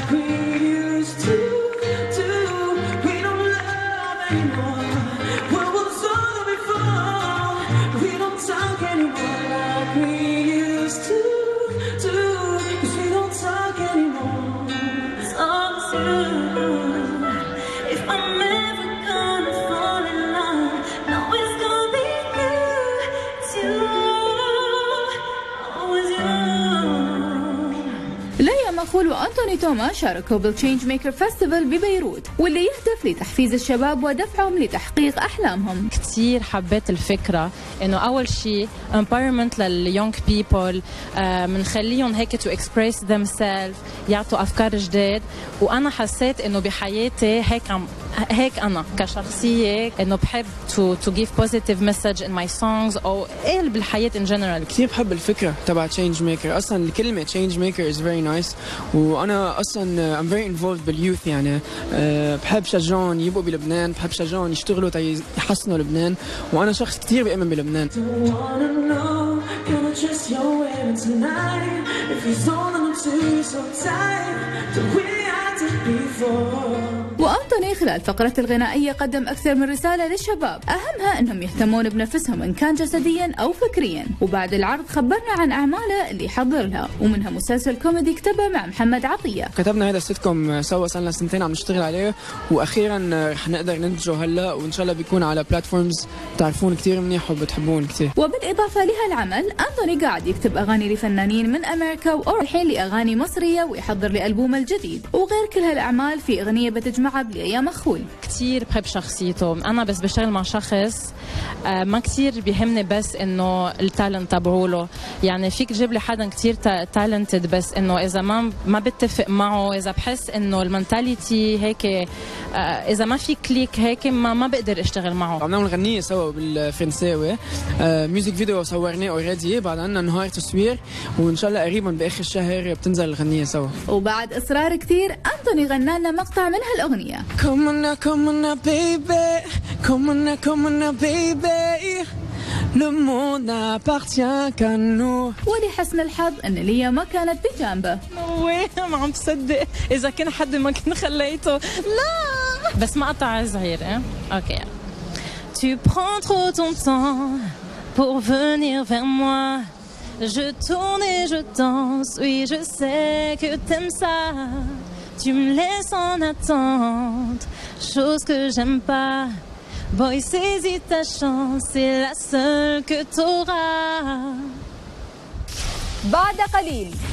we used to do. We don't love anymore. What was all that we fall? We don't talk anymore like we used to do. 'Cause we don't talk anymore. Talk to. If I'm ever gonna fall in love, no, it's gonna be you. It's you. Always you. ليا مخول وأنتوني توما شاركوا بالتشينج ميكر فيستيفال ببيروت، واللي يهدف لتحفيز الشباب ودفعهم لتحقيق أحلامهم. كتير حبيت الفكرة إنه أول شيء empowerment لليونج بيبل، منخليهم هيك to express themselves، يعطوا أفكار جديد. وأنا حسيت إنه بحياتي هيك أنا كشخصية إنه بحب to give positive message in my songs أو إيه بالحياة in general. كثير بحب الفكرة تبع change maker. أصلا الكلمة change maker is very nice. وأنا أصلا I'm very involved باليوث، يعني بحب شجعهم يبقوا بلبنان، بحب شجعهم يشتغلوا يحسنوا لبنان، وأنا شخص كثير بيؤمن بلبنان. وأنتوني خلال فقرة الغنائية قدم أكثر من رسالة للشباب، أهمها أنهم يهتمون بنفسهم إن كان جسديا أو فكريا. وبعد العرض خبرنا عن أعماله اللي حضر لها، ومنها مسلسل كوميدي كتبه مع محمد عطية. كتبنا هذا السيت كوم سوا، صار لنا سنتين عم نشتغل عليه، وأخيرا رح نقدر ننتجه هلا، وإن شاء الله بيكون على بلاتفورمز تعرفون كثير منيح وبتحبون كثير. وبالإضافة لها العمل، أنتوني قاعد يكتب أغاني لفنانين من أمريكا والحين لأغاني مصرية، ويحضر لألبومه الجديد. وغير كل هالأعمال في أغنية بتجمعها بليا مخول. كتير بحب شخصيته. أنا بس بشتغل مع شخص ما كتير بيهمني بس إنه التالنت تبعوله، يعني فيك تجيب لي حدا كتير تالنتد، بس إنه إذا ما بتفق معه، إذا بحس إنه المنتاليتي هيك، إذا ما في كليك هيك ما بقدر أشتغل معه. عم نعمل غنية سوا بالفرنساوي، ميوزك فيديو صورناه اوريدي، بعد عنا نهار تصوير، وإن شاء الله قريبا بآخر الشهر بتنزل الغنية سوا. وبعد إصرار كتير، أنتوني غنى لنا مقطع من هالأغنية. Come on now, come on now, baby. Come on now, come on now, baby. Le monde n'appartient qu'à nous. ولحسن الحظ أن ليا ما كانت بجانبه. ما عم تصدق إذا كان حد ما كنت خليته. لا بس ما قطع صغير. أوكي. Tu prends trop ton temps pour venir vers moi. Je tourne et je danse, oui je sais que t'aimes ça. Tu me laisses en attente, chose que j'aime pas. Boy, saisis ta chance, c'est la seule que t'auras. بعد قليل